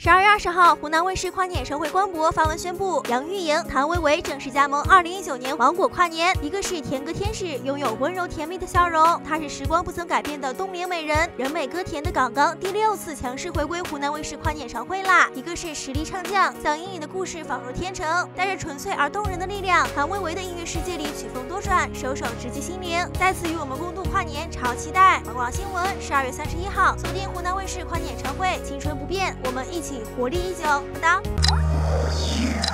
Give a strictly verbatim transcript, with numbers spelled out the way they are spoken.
十二月二十号，湖南卫视跨年演唱会官博发文宣布，杨钰莹、谭维维正式加盟二零一九年芒果跨年。一个是甜歌天使，拥有温柔甜蜜的笑容；她是时光不曾改变的冬眠美人，人美歌甜的港港，第六次强势回归湖南卫视跨年演唱会啦！一个是实力唱将，蒋颖颖的故事仿若天成，带着纯粹而动人的力量；谭维维的音乐世界里曲风多转，首首直击心灵。在此与我们共度跨年，超期待！芒果新闻十二月三十一号，锁定湖南卫视跨年演唱会，青春不变，我们一起活力依旧。么哒。